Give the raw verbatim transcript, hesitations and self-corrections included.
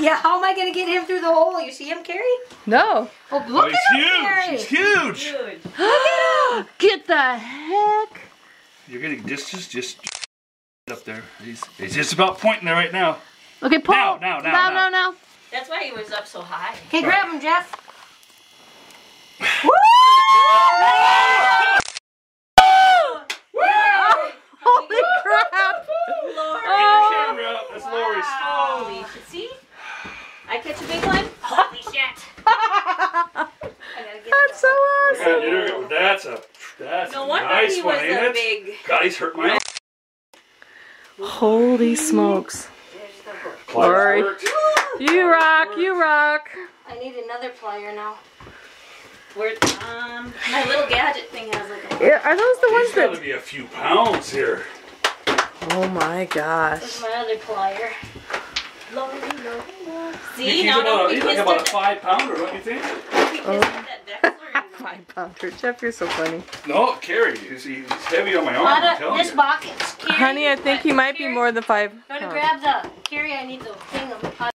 Yeah, how am I going to get him through the hole? You see him, Carrie? No. Oh, look oh, he's at him, huge. Carrie. He's huge. Huge. Look at him. Get the heck. You're getting just, just, just up there. He's, he's just about pointing there right now. Okay, pull. Now, now, now, now, now. now, now. That's why he was up so high. Okay, grab him, Jeff. Woo! Holy crap! Lord. Get your camera out. That's Lori's. Holy shit. See? I catch a big one? Holy shit. I gotta get That's so awesome. Yeah, that's a, that's No a wonder nice he one, was ain't a it? big. God, he's hurt my Holy smokes. There's the hook. Lori. You rock, you rock. I need another plier now. Where, um, my little gadget thing has like a. Yeah, are those the ones He's got to that... be a few pounds here. Oh my This gosh. is my other plier. Lordy, lordy, lordy. See, He's no, about, no, a, we he's like kissed about a it. five pounder, don't you think? We kissed that Dexter. Five pounder. Jeff, you're so funny. No, Carrie, he's, he's heavy on my arm, Lot I'm of- telling this you. box. Carrie, Honey, I think he might be more than five Go to pounds. grab the. Carrie, I need the thing of.